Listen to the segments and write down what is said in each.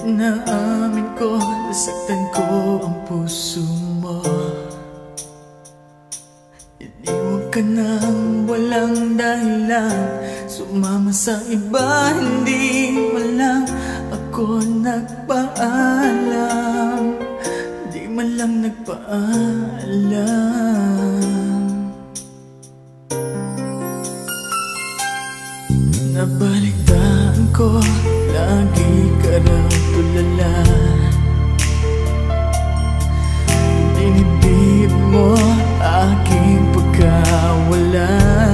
Inaamin ko, nasaktan ko ang puso mo. Iniwan ka nang walang dahilan, sumama sa iba, hindi man lang ako nagpaalam. Di man lang nagpaalam. Nabalitaan ko, lagi ka raw tulala. Dinibdib mo aking pagkawala.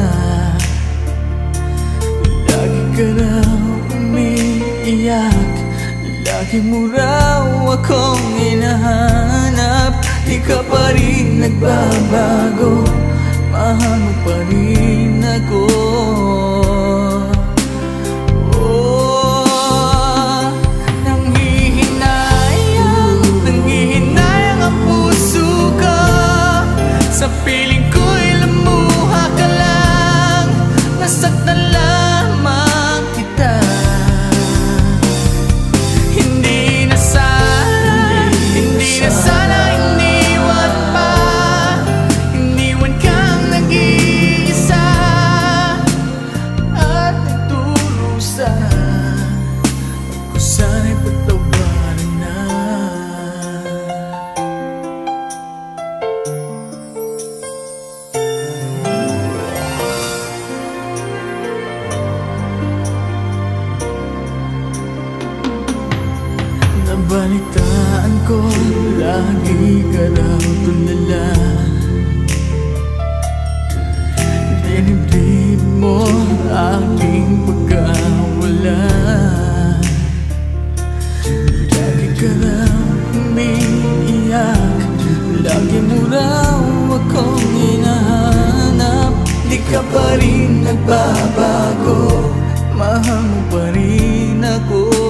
Lagi ka raw umiiyak, lagi mo raw akong hinahanap. Di ka pa rin nagbabago, mahal mo pa rin ako. Sa piling ko'y lamuha ka lang, nasaktan lamang kita. Hindi na sana iniwan pa. Iniwan kang nag-iisa at nagdurusa. Ako sana'y pagtawarin na. Nabalitaan ko, lagi ka raw tulala. Dinibdib mo aking pagkawala. Lagi ka raw umiiyak, lagi mo raw akong hinahanap. Di ka pa rin nagbabago, mahal mo pa rin ako.